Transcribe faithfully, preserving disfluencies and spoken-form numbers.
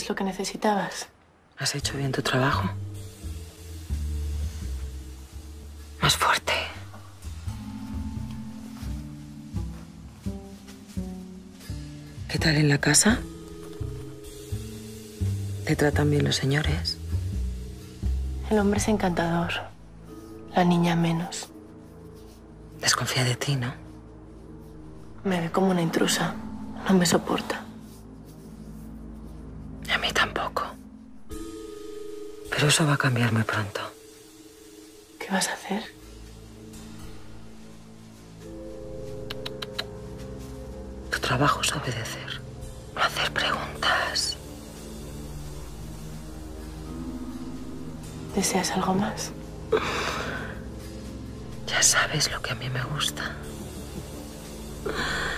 ¿Es lo que necesitabas? ¿Has hecho bien tu trabajo? Más fuerte. ¿Qué tal en la casa? ¿Te tratan bien los señores? El hombre es encantador. La niña menos. Desconfía de ti, ¿no? Me ve como una intrusa. No me soporta. A mí tampoco. Pero eso va a cambiar muy pronto. ¿Qué vas a hacer? Tu trabajo es obedecer, no hacer preguntas. ¿Deseas algo más? Ya sabes lo que a mí me gusta.